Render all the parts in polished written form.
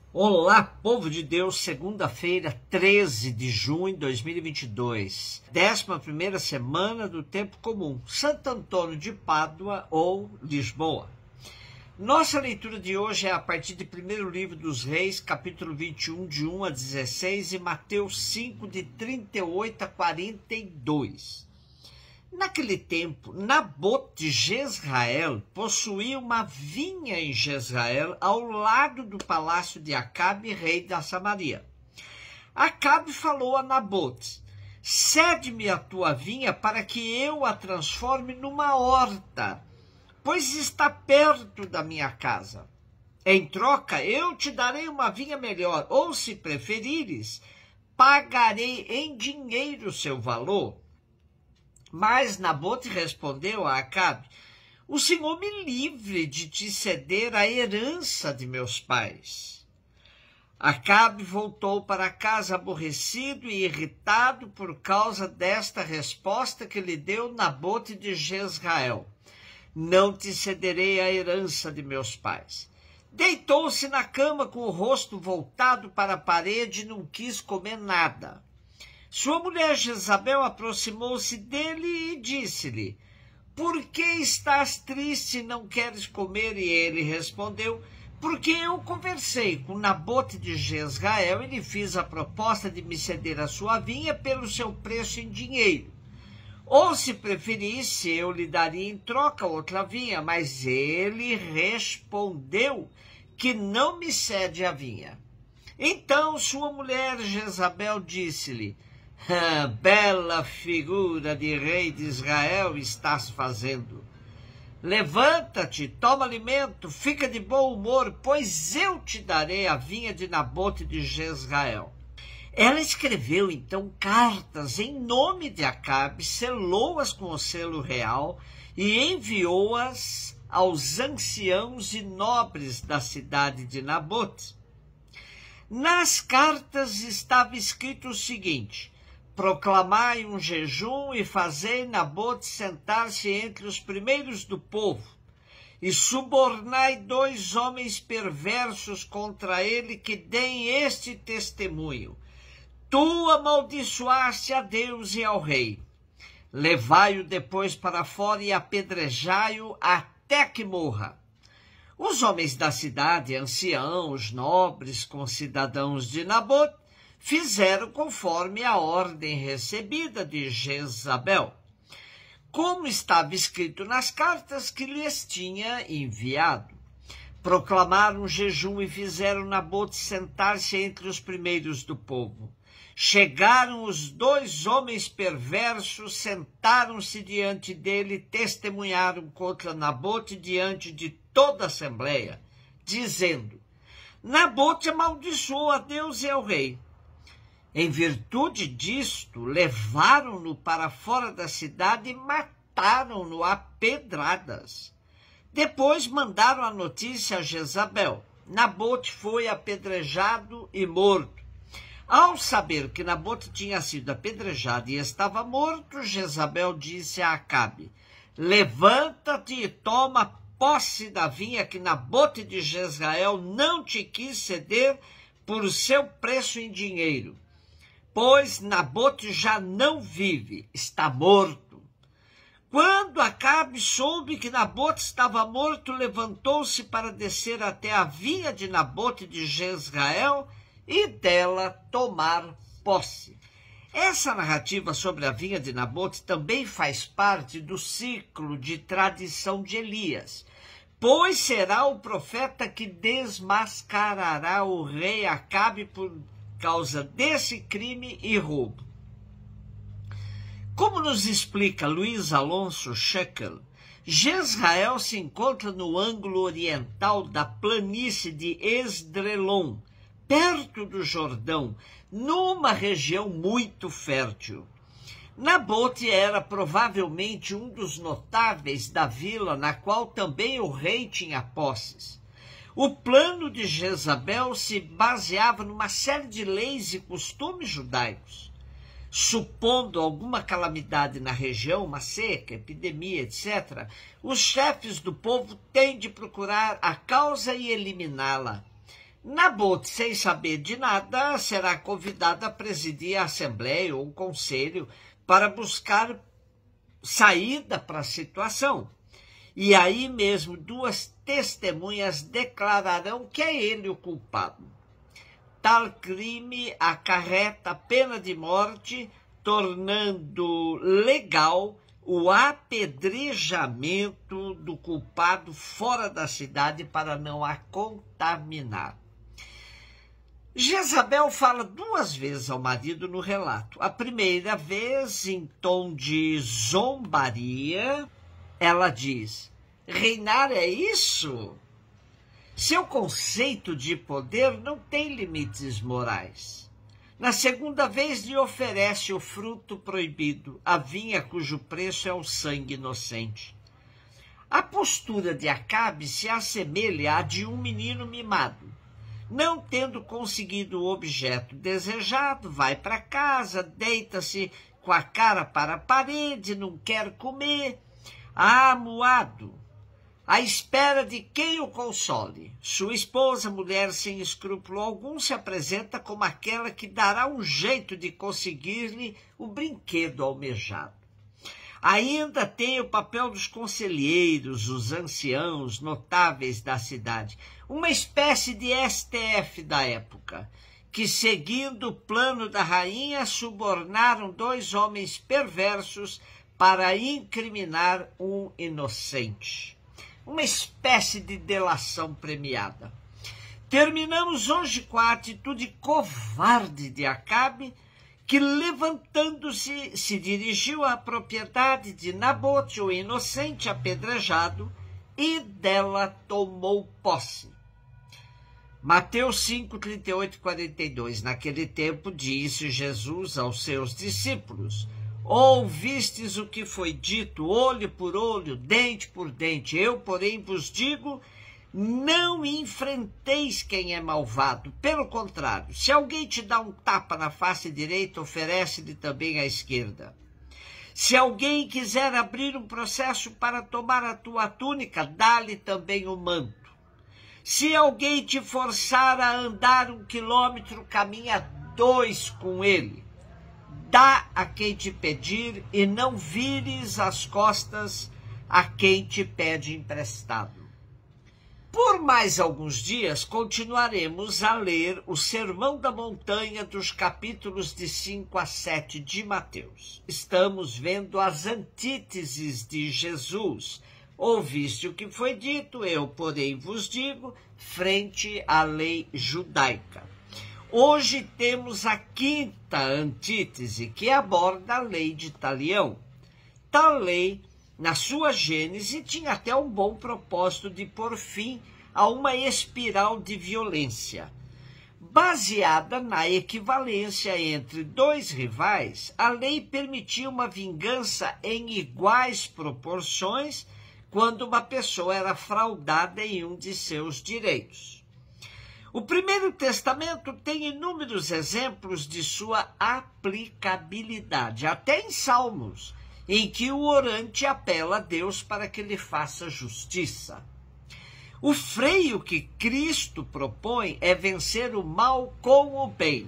Olá, povo de Deus, segunda-feira, 13 de junho de 2022, 11ª semana do Tempo Comum, Santo Antônio de Pádua ou Lisboa. Nossa leitura de hoje é a partir de 1º livro dos Reis, capítulo 21, de 1 a 16, e Mateus 5, de 38 a 42. Naquele tempo, Nabote de Jezrael possuía uma vinha em Jezrael, ao lado do palácio de Acabe, rei da Samaria. Acabe falou a Nabote: cede-me a tua vinha para que eu a transforme numa horta, pois está perto da minha casa. Em troca, eu te darei uma vinha melhor, ou, se preferires, pagarei em dinheiro seu valor. Mas Nabote respondeu a Acabe: o Senhor me livre de te ceder a herança de meus pais. Acabe voltou para casa aborrecido e irritado por causa desta resposta que lhe deu Nabote de Jezrael: não te cederei a herança de meus pais. Deitou-se na cama com o rosto voltado para a parede e não quis comer nada. Sua mulher Jezabel aproximou-se dele e disse-lhe: por que estás triste e não queres comer? E ele respondeu: porque eu conversei com Nabote de Jezrael e lhe fiz a proposta de me ceder a sua vinha pelo seu preço em dinheiro. Ou, se preferisse, eu lhe daria em troca outra vinha, mas ele respondeu que não me cede a vinha. Então sua mulher Jezabel disse-lhe: bela figura de rei de Israel estás fazendo. Levanta-te, toma alimento, fica de bom humor, pois eu te darei a vinha de Nabote de Jezrael. Ela escreveu então cartas em nome de Acabe, selou-as com o selo real e enviou-as aos anciãos e nobres da cidade de Nabote. Nas cartas estava escrito o seguinte: proclamai um jejum e fazei Nabote sentar-se entre os primeiros do povo, e subornai 2 homens perversos contra ele que deem este testemunho: tu amaldiçoaste a Deus e ao rei. Levai-o depois para fora e apedrejai-o até que morra. Os homens da cidade, anciãos, nobres, concidadãos de Nabote, fizeram conforme a ordem recebida de Jezabel, como estava escrito nas cartas que lhes tinha enviado. Proclamaram jejum e fizeram Nabote sentar-se entre os primeiros do povo. Chegaram os 2 homens perversos, sentaram-se diante dele e testemunharam contra Nabote diante de toda a assembleia, dizendo: Nabote amaldiçoou a Deus e ao rei. Em virtude disto, levaram-no para fora da cidade e mataram-no a pedradas. Depois mandaram a notícia a Jezabel: Nabote foi apedrejado e morto. Ao saber que Nabote tinha sido apedrejado e estava morto, Jezabel disse a Acabe: levanta-te e toma posse da vinha que Nabote de Jezrael não te quis ceder por seu preço em dinheiro, pois Nabote já não vive, está morto. Quando Acabe soube que Nabote estava morto, levantou-se para descer até a vinha de Nabote de Jezrael e dela tomar posse. Essa narrativa sobre a vinha de Nabote também faz parte do ciclo de tradição de Elias, pois será o profeta que desmascarará o rei Acabe por causa desse crime e roubo. Como nos explica Luiz Alonso Scheckel, Jezrael se encontra no ângulo oriental da planície de Esdrelon, perto do Jordão, numa região muito fértil. Nabote era provavelmente um dos notáveis da vila na qual também o rei tinha posses. O plano de Jezabel se baseava numa série de leis e costumes judaicos. Supondo alguma calamidade na região, uma seca, epidemia, etc., os chefes do povo têm de procurar a causa e eliminá-la. Nabote, sem saber de nada, será convidado a presidir a assembleia ou um conselho para buscar saída para a situação. E aí mesmo 2 testemunhas declararão que é ele o culpado. Tal crime acarreta pena de morte, tornando legal o apedrejamento do culpado fora da cidade para não a contaminar. Jezabel fala 2 vezes ao marido no relato. A primeira vez, em tom de zombaria, ela diz: reinar é isso? Seu conceito de poder não tem limites morais. Na segunda vez, lhe oferece o fruto proibido, a vinha cujo preço é o sangue inocente. A postura de Acabe se assemelha à de um menino mimado. Não tendo conseguido o objeto desejado, vai para casa, deita-se com a cara para a parede, não quer comer, amuado, à espera de quem o console. Sua esposa, mulher sem escrúpulo algum, se apresenta como aquela que dará um jeito de conseguir-lhe o brinquedo almejado. Ainda tem o papel dos conselheiros, os anciãos notáveis da cidade, uma espécie de STF da época, que, seguindo o plano da rainha, subornaram 2 homens perversos para incriminar um inocente. Uma espécie de delação premiada. Terminamos hoje com a atitude covarde de Acabe, que, levantando-se, se dirigiu à propriedade de Nabote, o inocente apedrejado, e dela tomou posse. Mateus 5, 38 e 42. Naquele tempo disse Jesus aos seus discípulos: ouvistes o que foi dito, olho por olho, dente por dente. Eu, porém, vos digo, não enfrenteis quem é malvado. Pelo contrário, se alguém te dá um tapa na face direita, oferece-lhe também a esquerda. Se alguém quiser abrir um processo para tomar a tua túnica, dá-lhe também o manto. Se alguém te forçar a andar 1 quilômetro, caminha 2 com ele. Dá a quem te pedir e não vires as costas a quem te pede emprestado. Por mais alguns dias, continuaremos a ler o Sermão da Montanha dos capítulos de 5 a 7 de Mateus. Estamos vendo as antíteses de Jesus. Ouviste o que foi dito, eu, porém, vos digo, frente à lei judaica. Hoje temos a 5ª antítese, que aborda a lei de Talião. Tal lei, na sua gênese, tinha até um bom propósito de pôr fim a uma espiral de violência. Baseada na equivalência entre 2 rivais, a lei permitia uma vingança em iguais proporções quando uma pessoa era fraudada em um de seus direitos. O Primeiro Testamento tem inúmeros exemplos de sua aplicabilidade, até em Salmos, em que o orante apela a Deus para que lhe faça justiça. O freio que Cristo propõe é vencer o mal com o bem.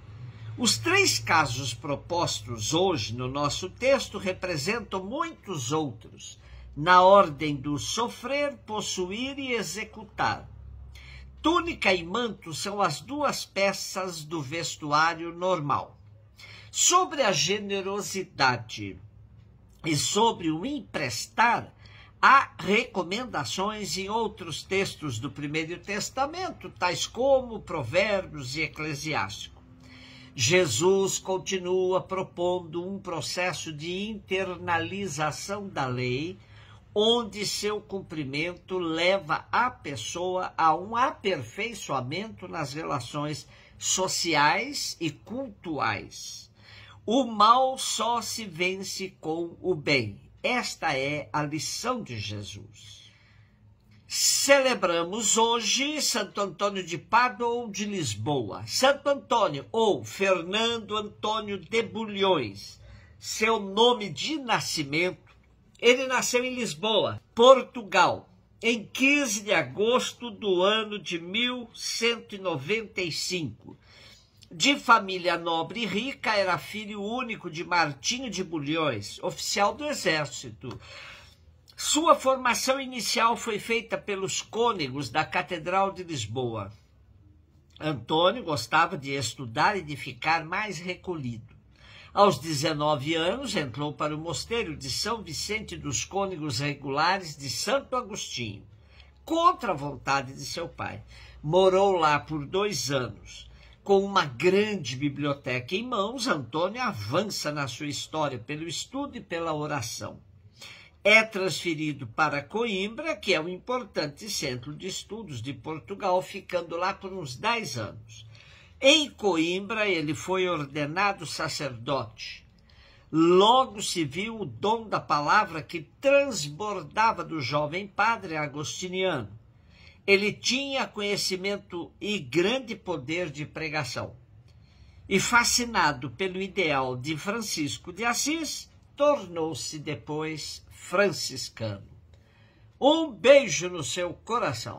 Os 3 casos propostos hoje no nosso texto representam muitos outros, na ordem do sofrer, possuir e executar. Túnica e manto são as 2 peças do vestuário normal. Sobre a generosidade e sobre o emprestar, há recomendações em outros textos do Primeiro Testamento, tais como Provérbios e Eclesiástico. Jesus continua propondo um processo de internalização da lei, onde seu cumprimento leva a pessoa a um aperfeiçoamento nas relações sociais e cultuais. O mal só se vence com o bem. Esta é a lição de Jesus. Celebramos hoje Santo Antônio de Pádua ou de Lisboa. Santo Antônio, ou Fernando Antônio de Bulhões, seu nome de nascimento. Ele nasceu em Lisboa, Portugal, em 15 de agosto do ano de 1195. De família nobre e rica, era filho único de Martinho de Bulhões, oficial do exército. Sua formação inicial foi feita pelos cônegos da Catedral de Lisboa. Antônio gostava de estudar e de ficar mais recolhido. Aos 19 anos, entrou para o mosteiro de São Vicente dos Cônegos Regulares de Santo Agostinho, contra a vontade de seu pai. Morou lá por 2 anos. Com uma grande biblioteca em mãos, Antônio avança na sua história pelo estudo e pela oração. É transferido para Coimbra, que é um importante centro de estudos de Portugal, ficando lá por uns 10 anos. Em Coimbra, ele foi ordenado sacerdote. Logo se viu o dom da palavra que transbordava do jovem padre agostiniano. Ele tinha conhecimento e grande poder de pregação. E fascinado pelo ideal de Francisco de Assis, tornou-se depois franciscano. Um beijo no seu coração.